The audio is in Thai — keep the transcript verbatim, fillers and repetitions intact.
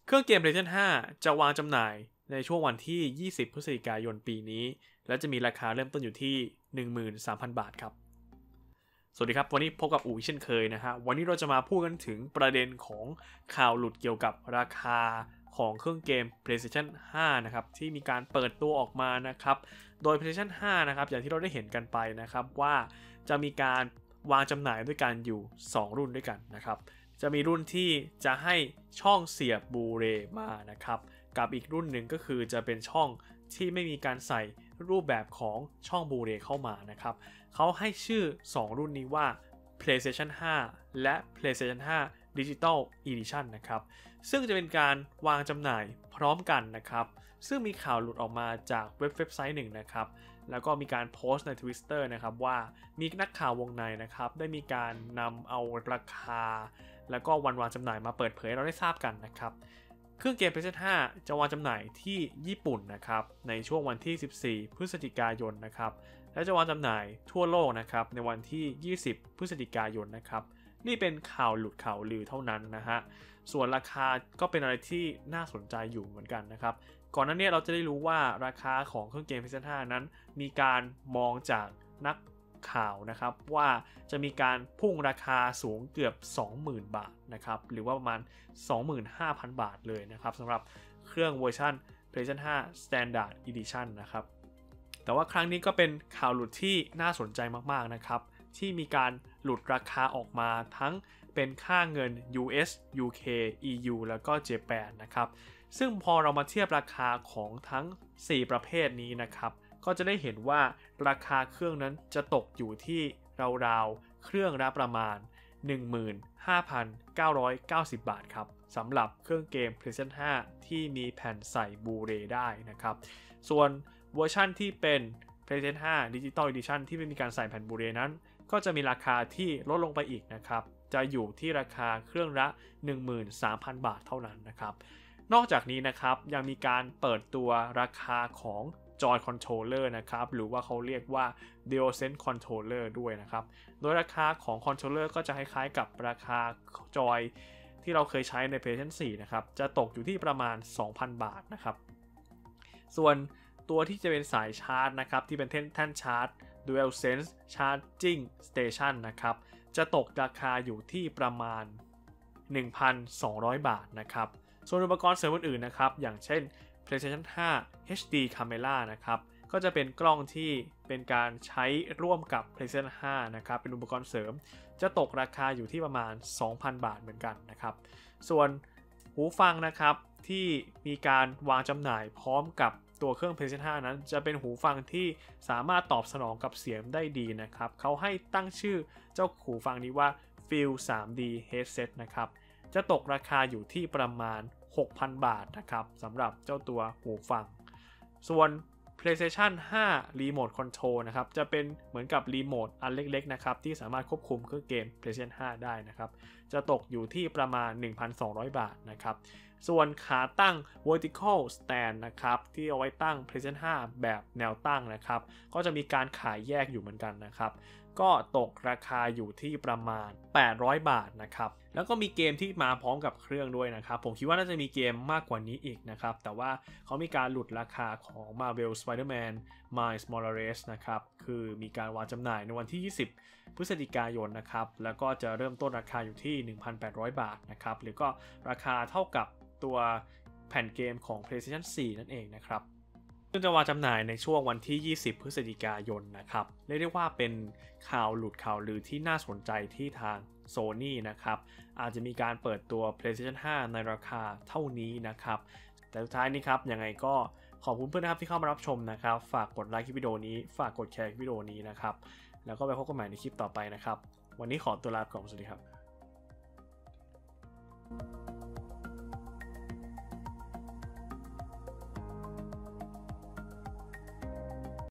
เครื่องเกม PlayStation ห้า จะวางจำหน่ายในช่วงวันที่ ยี่สิบ พฤศจิกายนปีนี้และจะมีราคาเริ่มต้นอยู่ที่ หนึ่งหมื่นสามพัน บาทครับสวัสดีครับวันนี้พบกับอู๋เช่นเคยนะฮะวันนี้เราจะมาพูดกันถึงประเด็นของข่าวหลุดเกี่ยวกับราคาของเครื่องเกม PlayStation ห้า นะครับที่มีการเปิดตัวออกมานะครับโดย PlayStation ห้า นะครับอย่างที่เราได้เห็นกันไปนะครับว่าจะมีการวางจำหน่ายด้วยกันอยู่สองรุ่นด้วยกันนะครับจะมีรุ่นที่จะให้ช่องเสียบบูเรมานะครับกับอีกรุ่นหนึ่งก็คือจะเป็นช่องที่ไม่มีการใส่รูปแบบของช่องบูเรเข้ามานะครับเขาให้ชื่อสองรุ่นนี้ว่า PlayStation ห้า และ PlayStation ห้า Digital Edition นะครับซึ่งจะเป็นการวางจำหน่ายพร้อมกันนะครับซึ่งมีข่าวหลุดออกมาจากเว็บเว็บไซต์หนึ่งนะครับแล้วก็มีการโพสต์ใน Twitter นะครับว่ามีนักข่าววงในนะครับได้มีการนำเอาราคาแล้วก็วันวางจำหน่ายมาเปิดเผยให้เราได้ทราบกันนะครับเครื่องเกม PlayStation ห้า จะวางจำหน่ายที่ญี่ปุ่นนะครับในช่วงวันที่ สิบสี่ พฤศจิกายนนะครับและจะวางจำหน่ายทั่วโลกนะครับในวันที่ ยี่สิบ พฤศจิกายนนะครับนี่เป็นข่าวหลุดข่าวลือเท่านั้นนะฮะส่วนราคาก็เป็นอะไรที่น่าสนใจอยู่เหมือนกันนะครับก่อนหน้านี้เราจะได้รู้ว่าราคาของเครื่องเกม PlayStation ห้า นั้นมีการมองจากนักข่าวนะครับว่าจะมีการพุ่งราคาสูงเกือบ สองหมื่น บาทนะครับหรือว่าประมาณ สองหมื่นห้าพัน บาทเลยนะครับสำหรับเครื่องเวอร์ชัน PlayStation ห้า Standard Edition นะครับแต่ว่าครั้งนี้ก็เป็นข่าวหลุดที่น่าสนใจมากๆนะครับที่มีการหลุดราคาออกมาทั้งเป็นค่าเงิน ยู เอส ยู เค อี ยู แล้วก็เจแปนนะครับซึ่งพอเรามาเทียบราคาของทั้งสี่ประเภทนี้นะครับก็จะได้เห็นว่าราคาเครื่องนั้นจะตกอยู่ที่ราวๆเครื่องละประมาณ หนึ่งหมื่นห้าพันเก้าร้อยเก้าสิบ บาทครับสำหรับเครื่องเกม PlayStation ห้า ที่มีแผ่นใส่บูเรได้นะครับส่วนเวอร์ชันที่เป็น PlayStation ห้า Digital Edition ที่ไม่มีการใส่แผ่นบูเรนั้นก็จะมีราคาที่ลดลงไปอีกนะครับจะอยู่ที่ราคาเครื่องละ หนึ่งหมื่นสามพัน บาทเท่านั้นนะครับนอกจากนี้นะครับยังมีการเปิดตัวราคาของ Joy Controller นะครับหรือว่าเขาเรียกว่า DualSense Controller ด้วยนะครับโดยราคาของ Controller ก็จะคล้ายๆกับราคา Joy ที่เราเคยใช้ใน PlayStation สี่นะครับจะตกอยู่ที่ประมาณ สองพัน บาทนะครับส่วนตัวที่จะเป็นสายชาร์จนะครับที่เป็นแท่นชาร์จ DualSense Charging Station นะครับจะตกราคาอยู่ที่ประมาณ หนึ่งพันสองร้อย บาทนะครับส่วนอุปกรณ์เสริมอื่นๆนะครับอย่างเช่น PlayStation ห้า เอช ดี Camera นะครับก็จะเป็นกล้องที่เป็นการใช้ร่วมกับ PlayStation ห้านะครับเป็นอุปกรณ์เสริมจะตกราคาอยู่ที่ประมาณ สองพัน บาทเหมือนกันนะครับส่วนหูฟังนะครับที่มีการวางจำหน่ายพร้อมกับตัวเครื่อง PlayStation ห้า นั้นจะเป็นหูฟังที่สามารถตอบสนองกับเสียงได้ดีนะครับเขาให้ตั้งชื่อเจ้าหูฟังนี้ว่า Feel ทรี ดี Headset นะครับจะตกราคาอยู่ที่ประมาณ หกพัน บาทนะครับสำหรับเจ้าตัวหูฟังส่วน PlayStation ห้า Remote Control นะครับจะเป็นเหมือนกับรีโมทอันเล็กๆนะครับที่สามารถควบคุมเครื่องเกม PlayStation ห้า ได้นะครับจะตกอยู่ที่ประมาณ หนึ่งพันสองร้อย บาทนะครับส่วนขาตั้ง Vertical Stand นะครับที่เอาไว้ตั้ง PlayStation ห้า แบบแนวตั้งนะครับก็จะมีการขายแยกอยู่เหมือนกันนะครับก็ตกราคาอยู่ที่ประมาณแปดร้อยบาทนะครับแล้วก็มีเกมที่มาพร้อมกับเครื่องด้วยนะครับผมคิดว่าน่าจะมีเกมมากกว่านี้อีกนะครับแต่ว่าเขามีการหลุดราคาของ Marvel Spider-Man Miles Morales นะครับคือมีการวางจำหน่ายในวันที่ ยี่สิบ พฤศจิกายนนะครับแล้วก็จะเริ่มต้นราคาอยู่ที่ หนึ่งพันแปดร้อย บาทนะครับหรือก็ราคาเท่ากับตัวแผ่นเกมของ PlayStation สี่ นั่นเองนะครับซึ่งจะวางจำหน่ายในช่วงวันที่ ยี่สิบ พฤศจิกายนนะครับเรียกได้ว่าเป็นข่าวหลุดข่าวลือที่น่าสนใจที่ทาง Sony นะครับอาจจะมีการเปิดตัว PlayStation ห้า ในราคาเท่านี้นะครับแต่สุดท้ายนี้ครับยังไงก็ขอบคุณเพื่อนนะครับที่เข้ามารับชมนะครับฝากกดไลค์คลิปวิดีโอนี้ฝากกดแชร์คลิปวิดีโอนี้นะครับแล้วก็ไปพบกันใหม่ในคลิปต่อไปนะครับวันนี้ขอตัวลาไปก่อนสวัสดีครับ